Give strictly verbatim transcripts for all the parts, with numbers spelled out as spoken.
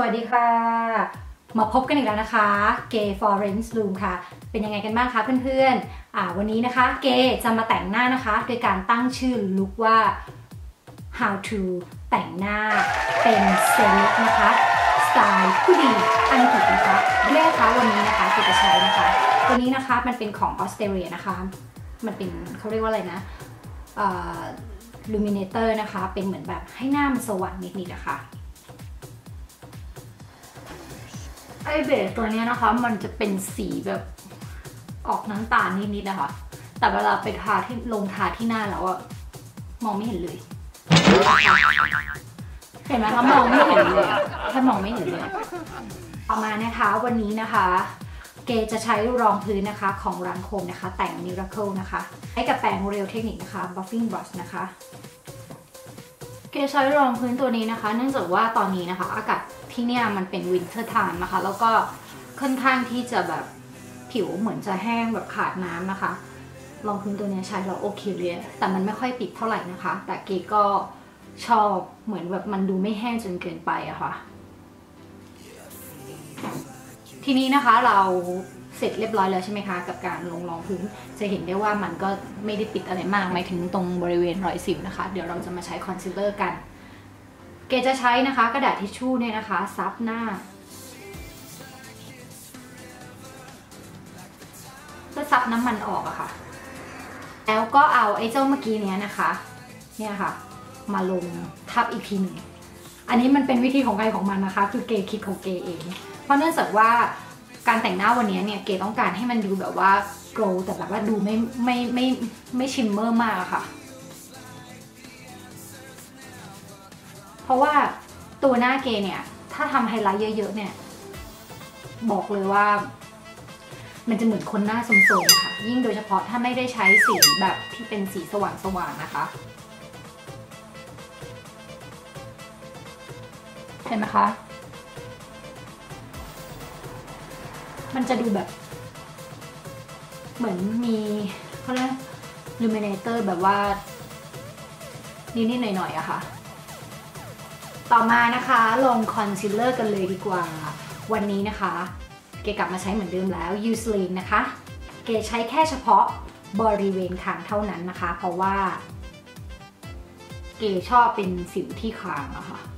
วัสดีค่ะมาพบกันอีกแล้วนะคะเกย์ Florence Bloom ค่ะเป็นยังไงกันบ้างคะเพื่อนๆอ่าวันนี้นะคะเกย์จะมาแต่งหน้านะคะโดยการตั้งชื่อลุคว่า how to แต่งหน้าเป็นเซเลบนะคะสไตล์ผู้ดีอังกฤษนะคะเรียกคะวันนี้นะคะเกย์จะใช้นะคะตัวนี้นะคะมันเป็นของออสเตรเลียนะคะมันเป็นเขาเรียกว่าอะไรนะอ่า Luminator นะคะเป็นเหมือนแบบให้หน้ามันสว่างนิดๆนะคะไอเบสตัวนี้นะคะมันจะเป็นสีแบบออกน้ำตาลนิดๆนะคะแต่เวลาไปทาที่ลงทาที่หน้าแล้วอะมองไม่เห็นเลยเห็นไหมคะมองไม่เห็นเลยถ้ามองไม่เห็นเลยต่อมานะคะวันนี้นะคะเกจะใช้รองพื้นนะคะของร้านโคมนะคะแต่ง Miracle นะคะให้กับแปรงเรียวเทคนิคนะคะ Buffing Brush นะคะเกใช้รองพื้นตัวนี้นะคะเนื่องจากว่าตอนนี้นะคะอากาศที่เนี่ยมันเป็นวินเทอร์ไทม์นะคะแล้วก็ค่อนข้างที่จะแบบผิวเหมือนจะแห้งแบบขาดน้ำนะคะรองพื้นตัวนี้ใช้แล้วโอเคเลยแต่มันไม่ค่อยปิดเท่าไหร่นะคะแต่เกก็ชอบเหมือนแบบมันดูไม่แห้งจนเกินไปอะค่ะทีนี้นะคะเราเสร็จเรียบร้อยแล้วใช่ไหมคะกับการลงรองพื้นจะเห็นได้ว่ามันก็ไม่ได้ปิดอะไรมากหมายถึงตรงบริเวณรอยสิวนะคะเดี๋ยวเราจะมาใช้คอนซีลเลอร์กันเกจะใช้นะคะกระดาษทิชชู่เนี่ยนะคะซับหน้าเพื่อซับน้ำมันออกอะค่ะแล้วก็เอาไอ้เจ้าเมื่อกี้เนี้ยนะคะเนี่ยค่ะมาลงทับอีกทีหนึ่งอันนี้มันเป็นวิธีของใครของมันนะคะคือเกคิดของเกเองเพราะเนื่องจากว่าการแต่งหน้าวันนี้เนี่ยเกต้องการให้มันดูแบบว่าโกลว์แต่แบบว่าดูไม่ไม่ไม่ไม่ชิมเมอร์มากค่ะเพราะว่าตัวหน้าเกเนี่ยถ้าทำไฮไลท์เยอะๆเนี่ยบอกเลยว่ามันจะเหมือนคนหน้าสมๆค่ะยิ่งโดยเฉพาะถ้าไม่ได้ใช้สีแบบที่เป็นสีสว่างๆนะคะเห็นไหมคะมันจะดูแบบเหมือนมีเขาเรียก Luminator แบบว่านิดๆหน่อยๆอะค่ะต่อมานะคะลงคอนซีลเลอร์กันเลยดีกว่าวันนี้นะคะเกกลับมาใช้เหมือนเดิมแล้ว Eucerin นะคะเกใช้แค่เฉพาะบริเวณคางเท่านั้นนะคะเพราะว่าเกชอบเป็นสิวที่คางอะค่ะ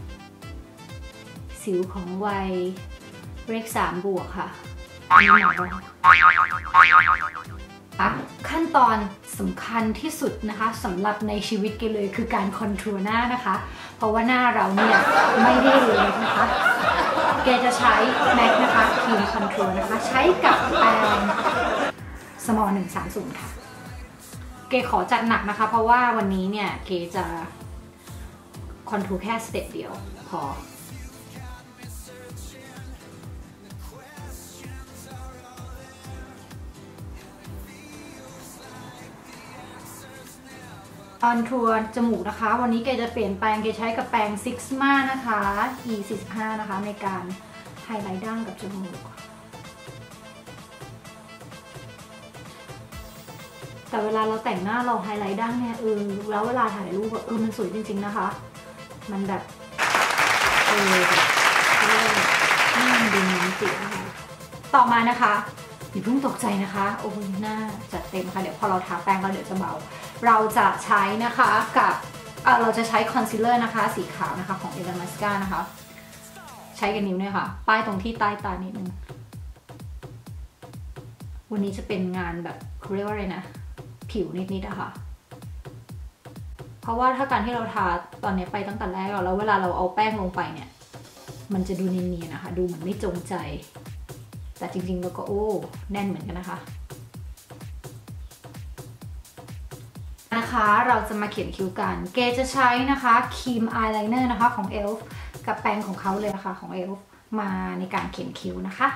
สิวของวัยเลขสามบวกค่ะนี่หมอขั้นตอนสำคัญที่สุดนะคะสำหรับในชีวิตเกเลยคือการคอนทัวร์หน้านะคะเพราะว่าหน้าเราเนี่ยไม่ได้เลยนะคะเกจะใช้แม็กนะคะครีมคอนทัวร์นะคะใช้กับแปรงสมอลหนึ่งสามศูนย์ค่ะเกขอจัดหนักนะคะเพราะว่าวันนี้เนี่ยเกจะคอนทัวร์แค่สเต็ปเดียวพอคอนทัวร์จมูกนะคะวันนี้เกจะเปลี่ยนแปลงเกใช้กับแปรง Sigma นะคะ อี สี่สิบห้า นะคะในการไฮไลท์ดั้งกับจมูกแต่เวลาเราแต่งหน้าเราไฮไลท์ดั้งเนี่ยเออแล้วเวลาถ่ายรูปเออมันสวยจริงๆนะคะมันแบบเออหน้ามันดูน้ำจิ๋วนะคะต่อมานะคะอย่าเพิ่งตกใจนะคะโอ้ยหน้าจัดเต็มค่ะเดี๋ยวพอเราทาแป้งแล้วเดี๋ยวจะเบาเราจะใช้นะคะกับเราจะใช้คอนซีลเลอร์นะคะสีขาวนะคะของ Elon Musk นะคะใช้กับนิ้วเนี่ยค่ะป้ายตรงที่ใต้ตานิดนึงวันนี้จะเป็นงานแบบเขาเรียกว่าอะไรนะผิวนิดๆอะค่ะเพราะว่าถ้าการที่เราทาตอนนี้ไปตั้งแต่แรกแล้วเวลาเราเอาแป้งลงไปเนี่ยมันจะดูเนียนๆนะคะดูเหมือนไม่จงใจแต่จริงๆแล้วก็โอ้แน่นเหมือนกันนะคะนะคะเราจะมาเขียนคิ้วกันเกจะใช้นะคะครีมอายไลเนอร์นะคะของ เอลฟ์ กับแปรงของเขาเลยนะคะของ เอลฟ์ มาในการเขียนคิ้วนะคะ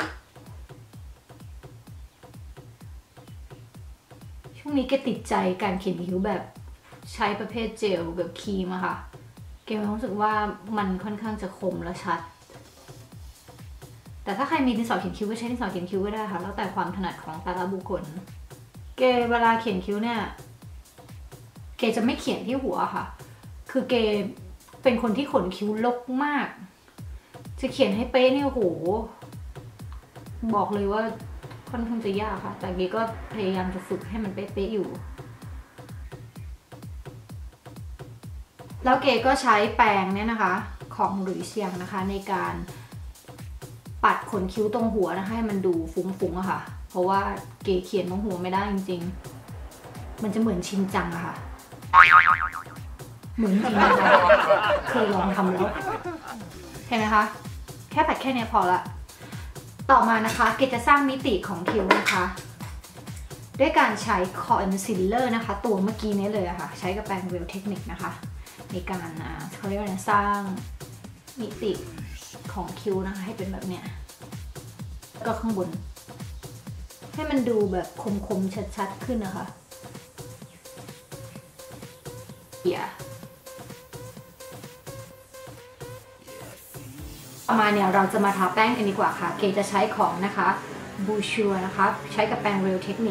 ช่วงนี้เกติดใจการเขียนคิ้วแบบใช้ประเภทเจลแบบครีมอะค่ะเกรู้สึกว่ามันค่อนข้างจะคมและชัดแต่ถ้าใครมีดินสอเขียนคิ้วก็ใช้ดินสอเขียนคิ้วก็ได้ค่ะแล้วแต่ความถนัดของแต่ละบุคคลเกเวลาเขียนคิ้วเนี่ยเกจะไม่เขียนที่หัวค่ะคือเกเป็นคนที่ขนคิ้วรกมากจะเขียนให้เป๊ะเนี่ยโหบอกเลยว่าค่อนข้างจะยากค่ะแต่เกก็พยายามจะฝึกให้มันเป๊ะๆอยู่แล้วเกก็ใช้แปรงเนี่ยนะคะของหลุยเซียงนะคะในการปัดขนคิ้วตรงหัวนะคะให้มันดูฟุ้งๆอะค่ะเพราะว่าเกเขียนตรงหัวไม่ได้จริงๆมันจะเหมือนชินจังอะค่ะเหมือนจริงนะคะเคยลองทำแล้วเห็นไหมคะแค่ปัดแค่นี้พอละต่อมานะคะเกจะสร้างมิติของคิ้วนะคะด้วยการใช้คอนซีลเลอร์นะคะตัวเมื่อกี้นี้เลยอะค่ะใช้กับแปรงเวลเทคนิคนะคะในการเขาเรียกว่าสร้างมิติของคิ้วนะคะให้เป็นแบบเนี้ยก็ข้างบนให้มันดูแบบคมๆชัดๆขึ้นนะคะเดี๋ยวต่อมาเนี่ยเราจะมาทาแป้งกันดีกว่าค่ะเกจะใช้ของนะคะบูชัวนะคะใช้กับแปรงเรลเทคนิค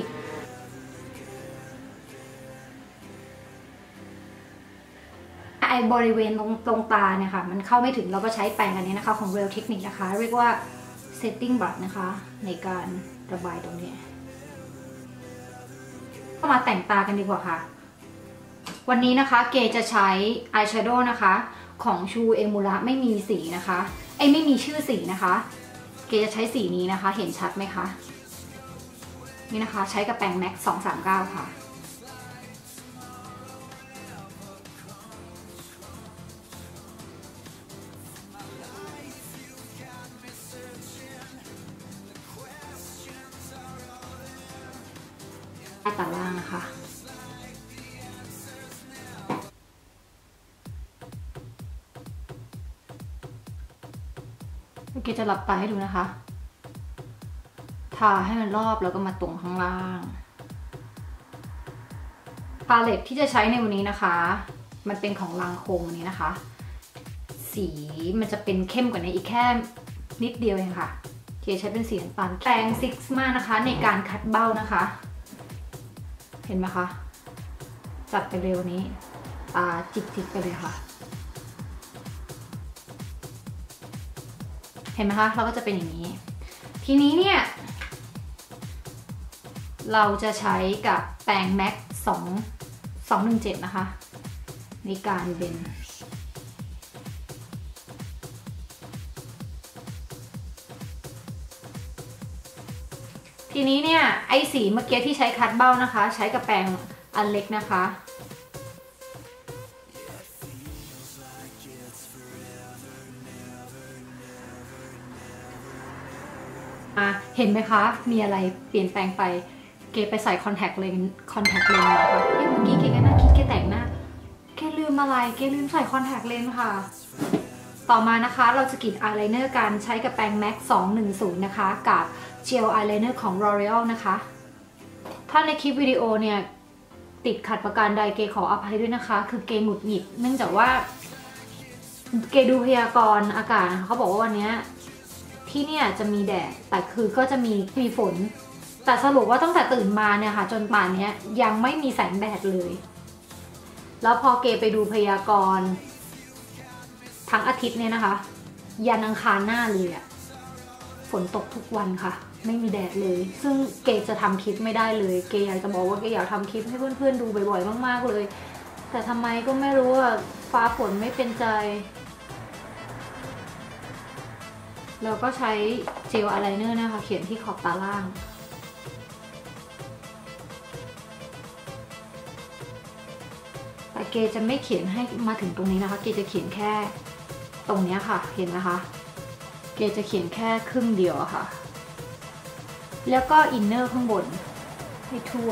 ไอบริเวณตรงตรงตาเนี่ยค่ะมันเข้าไม่ถึงเราก็ใช้แปรงอันนี้นะคะของเรลเทคนิคนะคะเรียกว่า setting brush นะคะในการระบายตรงนี้ก็มาแต่งตากันดีกว่าค่ะวันนี้นะคะเกจะใช้อายแชโดว์นะคะของชูเอมูระไม่มีสีนะคะไอไม่มีชื่อสีนะคะเกจะใช้สีนี้นะคะเห็นชัดไหมคะนี่นะคะใช้กับแปรงแม็กสองสามเก้าค่ะใต้ตาล่างนะคะเกจะหลับตาให้ดูนะคะทาให้มันรอบแล้วก็มาตรงข้างล่างพาเลตที่จะใช้ในวันนี้นะคะมันเป็นของลังโคมนี้นะคะสีมันจะเป็นเข้มกว่านี้อีกแค่นิดเดียวเองค่ะเกใช้เป็นสีน้ำตาลแปรงซิกมานะคะในการคัดเบ้านะคะเห็นไหมคะจัดไปเร็วนี้ตาจิกๆไปเลยค่ะเห็นไหมคะเราก็จะเป็นอย่างนี้ทีนี้เนี่ยเราจะใช้กับแปรงแม็กสองสองหนึ่งเจ็ดนะคะในการเบนทีนี้เนี่ยไอสีเมื่อกี้ที่ใช้คัดเบ้านะคะใช้กับแปรงอันเล็กนะคะเห็นไหมคะมีอะไรเปลี่ยนแปลงไปเกไปใส่คอนแทคเลนส์คอนแทคเลนส์มาค่ะเมื่อกี้เกก็น่าคิดเกแต่งหน้าเกลืมอะไรเกลืมใส่คอนแทคเลนส์ค่ะต่อมานะคะเราจะกรีดอายไลเนอร์กันใช้กับแปรงแม็กสองหนึ่งศูนย์นะคะกับเจลอายไลเนอร์ของ L'Oreal นะคะถ้าในคลิปวิดีโอเนี่ยติดขัดประการใดเกขออภัยด้วยนะคะคือเกหงุดหงิดเนื่องจากว่าเกดูพยากรณ์อากาศนะคะเขาบอกว่าวันนี้ที่เนี่ยจะมีแดดแต่คือก็จะมีมีฝนแต่สรุปว่าตั้งแต่ตื่นมาเนี่ยค่ะจนป่านนี้ยังไม่มีแสงแดดเลยแล้วพอเกไปดูพยากรณ์ทั้งอาทิตย์เนี่ยนะคะยันอังคารหน้าเลยอะฝนตกทุกวันค่ะไม่มีแดดเลยซึ่งเกจะทำคลิปไม่ได้เลยเกอยากจะบอกว่าเกอยากทำคลิปให้เพื่อนๆดูบ่อยๆมากๆเลยแต่ทำไมก็ไม่รู้ว่าฟ้าฝนไม่เป็นใจเราก็ใช้เจลอายไลเนอร์นะคะเขียนที่ขอบตาล่างแต่เกจะไม่เขียนให้มาถึงตรงนี้นะคะเกจะเขียนแค่ตรงนี้ค่ะเห็นนะคะเกจะเขียนแค่ครึ่งเดียวค่ะแล้วก็อินเนอร์ข้างบนให้ทั่ว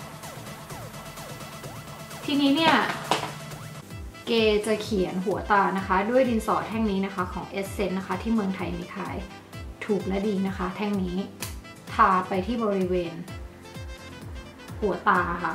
ทีนี้เนี่ยเกจะเขียนหัวตานะคะด้วยดินสอแท่งนี้นะคะของ Essence นะคะที่เมืองไทยมีขายถูกและดีนะคะแท่งนี้ทาไปที่บริเวณหัวตาค่ะ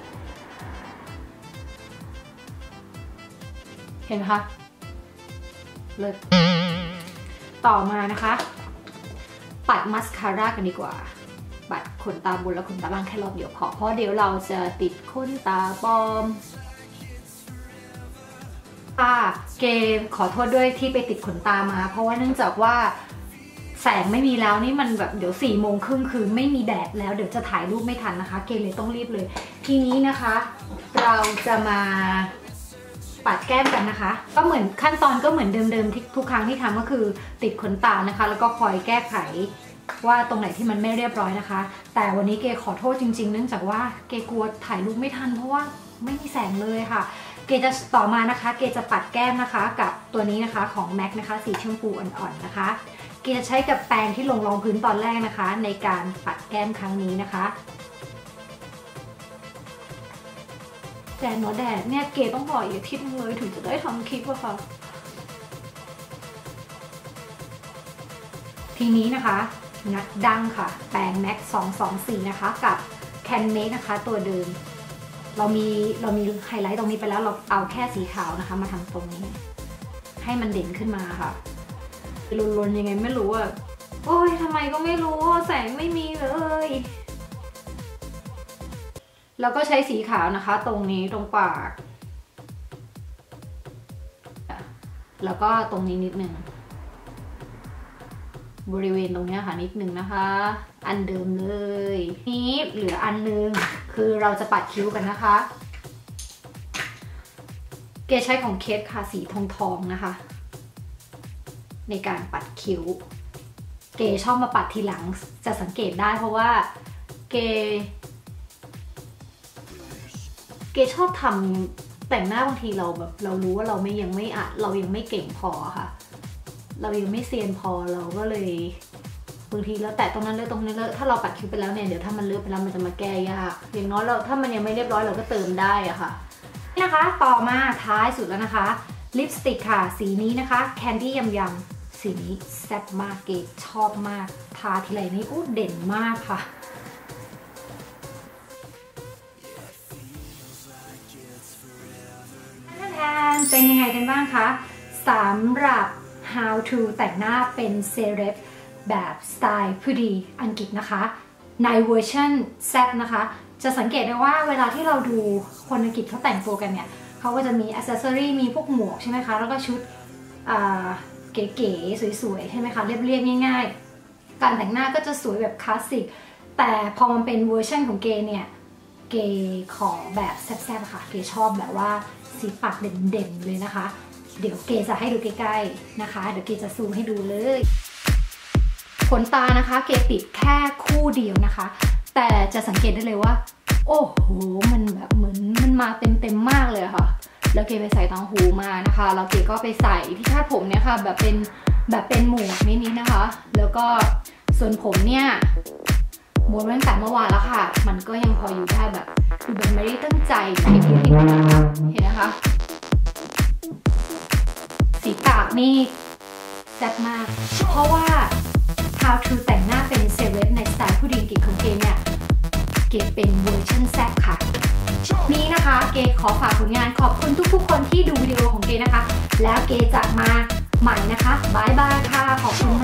เห็นไหมคะเลิศต่อมานะคะปัดมัสคาร่ากันดีกว่าปัดขนตาบนและขนตาล่างแค่รอบเดียวพอเพราะเดี๋ยวเราจะติดขนตาปลอมค่ะเกขอโทษด้วยที่ไปติดขนตามาเพราะว่าเนื่องจากว่าแสงไม่มีแล้วนี่มันแบบเดี๋ยวสี่โมงครึ่งคือไม่มีแดดแล้วเดี๋ยวจะถ่ายรูปไม่ทันนะคะเกเลยต้องรีบเลยทีนี้นะคะเราจะมาปัดแก้มกันนะคะก็เหมือนขั้นตอนก็เหมือนเดิมๆที่ทุกครั้งที่ทำก็คือติดขนตานะคะแล้วก็คอยแก้ไขว่าตรงไหนที่มันไม่เรียบร้อยนะคะแต่วันนี้เกขอโทษจริงๆเนื่องจากว่าเกกลัวถ่ายรูปไม่ทันเพราะว่าไม่มีแสงเลยค่ะเกจะต่อมานะคะเกจะปัดแก้มนะคะกับตัวนี้นะคะของ แม็ก นะคะสีชมพูอ่อนๆนะคะเกจะใช้กับแปรงที่ลงรองพื้นตอนแรกนะคะในการปัดแก้มครั้งนี้นะคะแดดเนาะแดดเนี่ยเกต้องรออีกอาทิตย์นึงเลยถึงจะได้ทำคลิปอะค่ะทีนี้นะคะงัดดั้งค่ะแปรง แม็ก สองสองสี่นะคะกับแคนเมคนะคะตัวเดิมเรามีเรามีไฮไลท์ตรงนี้ไปแล้วเราเอาแค่สีขาวนะคะมาทำตรงนี้ให้มันเด่นขึ้นมาค่ะลนๆยังไงไม่รู้อ่ะโอ้ยทำไมก็ไม่รู้แสงไม่มีเลยแล้วก็ใช้สีขาวนะคะตรงนี้ตรงปากแล้วก็ตรงนี้นิดนึงบริเวณตรงนี้ค่ะนิดนึงนะคะอันเดิมเลยนี้เหลืออันนึงคือเราจะปัดคิ้วกันนะคะเกใช้ของเคสค่ะสีทองทองนะคะในการปัดคิ้วเกชอบมาปัดทีหลังจะสังเกตได้เพราะว่าเกเกชอบทำแต่งหน้าบางทีเราแบบเรารู้ว่าเราไม่ยังไม่อะเรายังไม่เก่งพอค่ะเรายังไม่เซียนพอเราก็เลยบางทีแล้วแต่ตรงนั้นเลยตรงนี้เลยถ้าเราปัดคิ้วไปแล้วเนี่ยเดี๋ยวถ้ามันเลอะไปแล้วมันจะมาแก้ยากอย่างน้อยเราถ้ามันยังไม่เรียบร้อยเราก็เติมได้อะค่ะนี่นะคะต่อมาท้ายสุดแล้วนะคะลิปสติกค่ะสีนี้นะคะแคนดี้ยำยำสีนี้แซ่บมากเกดชอบมากทาทีไรนี่อู้เด่นมากค่ะแทนเป็นยังไงกันบ้างคะสำหรับ how to แต่งหน้าเป็นเซเลบแบบสไตล์ผู้ดีอังกฤษนะคะในเวอร์ชันแซ่บนะคะจะสังเกตได้ว่าเวลาที่เราดูคนอังกฤษเขาแต่งตัวกันเนี่ยเขาก็จะมีอ c เซสซอรี่มีพวกหมวกใช่ไหมคะแล้วก็ชุดเก๋ๆสวยๆใช่ไหมคะเรียบๆง่ายๆการแต่งหน้าก็จะสวยแบบคลาสสิกแต่พอมันเป็นเวอร์ชันของเกเนี่ยเกขอแบบแซ่บๆค่ะเกชอบแบบว่าสีปากเด่นๆเลยนะคะเดี๋ยวเกจะให้ดูใกล้ๆนะคะเดี๋ยวเกจะซูมให้ดูเลยขนตานะคะเกติดแค่คู่เดียวนะคะแต่จะสังเกตได้เลยว่าโอ้โหมันแบบเหมือนมันมาเต็มเต็มมากเลยค่ะแล้วเกไปใส่ต่างหูมานะคะแล้วเกก็ไปใส่ที่คาดผมเนี่ยค่ะแบบเป็นแบบเป็นหมวกนิดๆนะคะแล้วก็ส่วนผมเนี่ยม้วนตั้งแต่เมื่อวานแล้วค่ะมันก็ยังพออยู่ได้แบบดูแบบไม่ได้ตั้งใจเห็นที่เห็นนะคะสีปากนี่แซ่บมากเพราะว่า how to แต่งหน้าเป็นเซเลบในสไตล์ผู้ดีอังกฤษของเกเนี่ยเกเป็นเวอร์ชันแซ่บค่ะนี้นะคะเกขอฝากผลงานขอบคุณทุกๆคนที่ดูวิดีโอของเกนะคะแล้วเกจะมาใหม่นะคะบายบายค่ะขอบคุณ